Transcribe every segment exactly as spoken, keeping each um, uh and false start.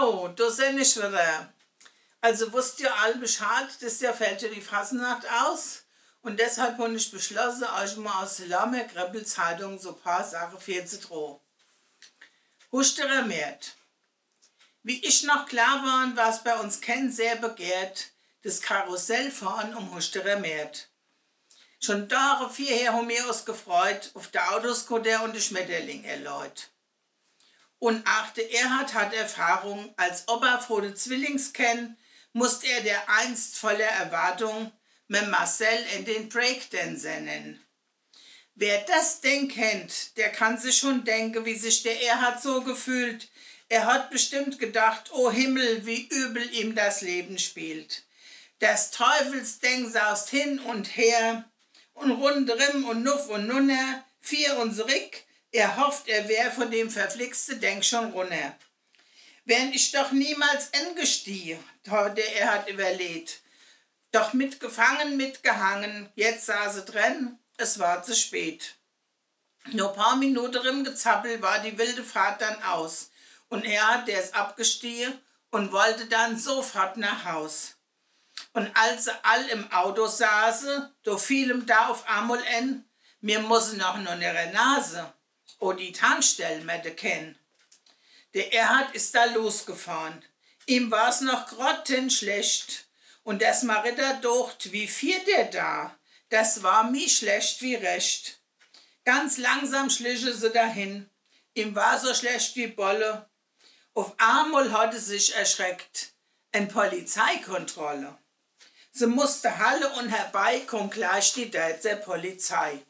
Hello, da bin ich wieder. Also wusst ihr alle Bescheid, das Jahr fällt ja die Fasnacht aus. Und deshalb habe ich beschlossen, euch mal aus der Lammer Kreppel Zeitung so ein paar Sachen vorzudrohen. Husterer Märt. Wie ich noch klar war, war es bei uns kein sehr begehrt, das Karussellfahren um Husterer Märt. Schon Jahre vorher haben wir uns gefreut auf der Autoscooter und die Schmetterling erläut. Und auch der Erhard hat Erfahrung, als Opa vor den Zwillingsken, musste er der einst voller Erwartung mit Marcel in den Breakdancer nennen. Wer das denn kennt, der kann sich schon denken, wie sich der Erhard so gefühlt. Er hat bestimmt gedacht, oh Himmel, wie übel ihm das Leben spielt. Das Teufelsding saust hin und her und rundrim und nuff und nunner, vier und zurück. Er hofft, er wär von dem verflixte Denk schon runter. Wären ich doch niemals engestieh, der Erhard überlegt. Doch mitgefangen, mitgehangen, jetzt saß sie drin, es war zu spät. Nur ein paar Minuten im Gezappel war die wilde Fahrt dann aus. Und Erhard, der ist abgestiegen und wollte dann sofort nach Haus. Und als sie all im Auto saßen, da fiel ihm da auf einmal ein, mir muss noch nur ihre Nase. Oh, die Tankstelle möchte kennen. Der Erhard ist da losgefahren. Ihm war's noch grottenschlecht. Und das Maritter docht, wie viert er da? Das war mi schlecht wie recht. Ganz langsam schliche sie dahin. Ihm war so schlecht wie Bolle. Auf einmal hatte sich erschreckt. Eine Polizeikontrolle. Sie musste Halle und herbei, kommt gleich die deutsche Polizei.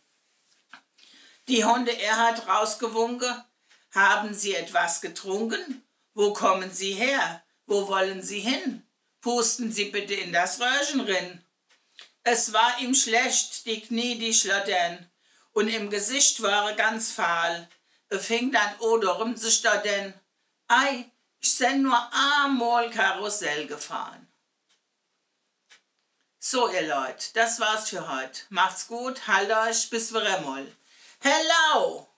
Die Hunde Erhard rausgewunken. Haben Sie etwas getrunken? Wo kommen Sie her? Wo wollen Sie hin? Pusten Sie bitte in das Röhrchen rin. Es war ihm schlecht, die Knie, die schlottern, und im Gesicht war er ganz fahl. Er fing dann oderum zu stottern. Ei, ich sen nur einmal Karussell gefahren. So, ihr Leute, das war's für heute. Macht's gut, halt euch, bis wir mal. Hello!